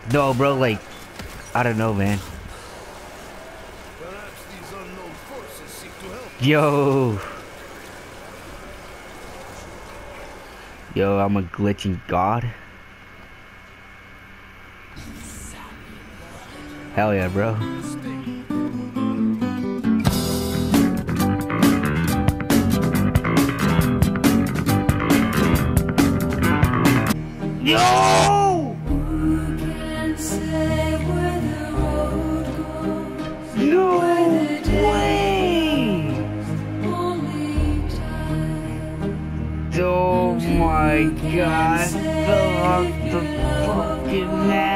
No, bro, like, I don't know, man. Perhaps these unknown forces seek to help. Yo. Yo, I'm a glitching god. Hell yeah, bro. Yo! Who can say where the road goes? No Where the day way! goes? Only time. Oh my Who can god, say fill up if the you love fucking the map.